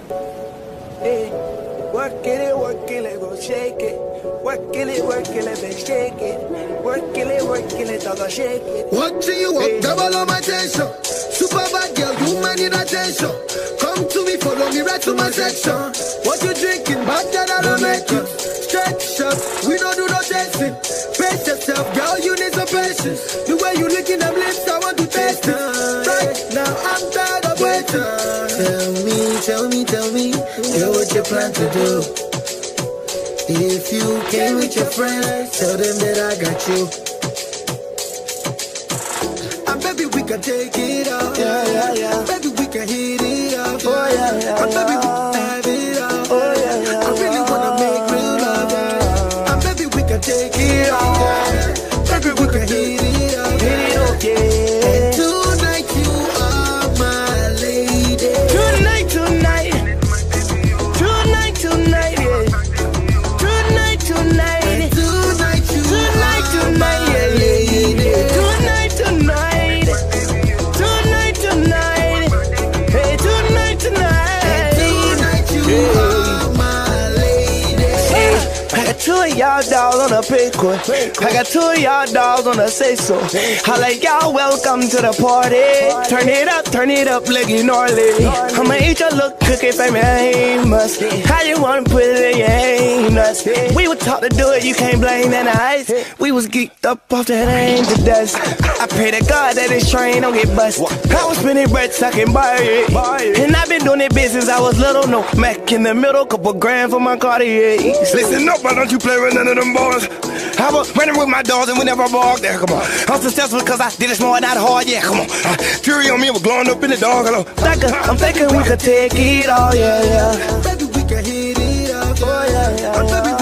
Hey, work it, go shake it. Work it, let me shake it. Work it, dog, shake it. What do you want? Double on my tension. Super bad girl, you man need attention. Come to me, follow me right to my section. What you drinking? Bad that I don't make you. Stretch up, we don't do no dancing. Pace yourself, girl, you need some patience. The way you licking them lips, I want to taste it. Right now, I'm tired of waiting. Tell me, girl, what you plan to do? If you came with your friends, tell them that I got you. And baby, we can take it up. Yeah. Baby, we can hit it up. Oh, yeah. And baby, we can have it up. Oh, yeah. I really wanna make real love. Yeah. And baby, we can take it up. Yeah. Baby, we can hit it up. Yeah. And tonight, you are my lady. Tonight, yeah. Tonight, yeah. Two of y'all dogs on a pickle. I got two of y'all dogs on a say-so. I like y'all welcome to the party. Turn it up like you gnarly. I'ma eat your little cookie, famous. How you wanna put it in your anus? We were taught to do it, you can't blame that ice. We was geeked up off that angel dust. I pray to God that this train don't get bust. I was spinning bread, sucking buy it. And I've been doing it business, I was little, no Mac in the middle, couple grand for my Cartier. Listen up, but don't you play with none of them boys. I was running with my dogs and we never barked. There, come on. I'm successful because I did it smart, not hard. Yeah, come on. Fury on me was glowing up in the dog. Hello. I'm thinking we could take it all, yeah. Baby, we can hit it up. Oh, yeah.